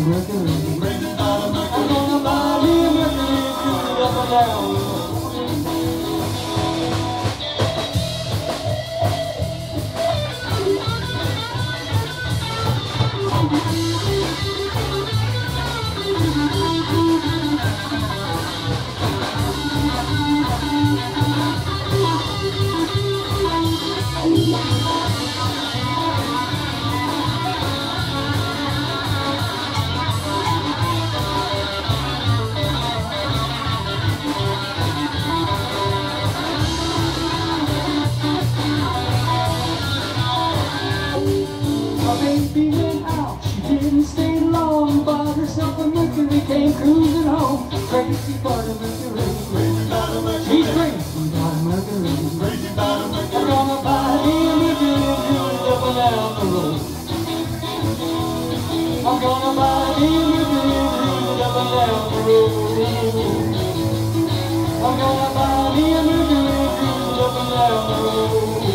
Mercury. I'm gonna buy me a Mercury cruising up and down the road. My baby went out, she didn't stay long. Bought herself a Mercury, came cruising home. Crazy about a Mercury, she's crazy about a Mercury. I'm gonna buy me a Mercury and cruise up and down the road. I'm gonna buy me a Mercury and cruise up and down the road. I'm gonna buy me a Mercury and cruise up and down the road.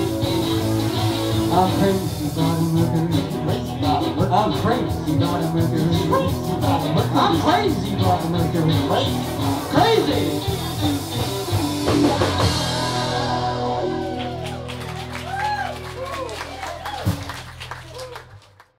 I'm crazy about a Mercury. I'm crazy about a Mercury. I'm crazy about a Mercury. Crazy!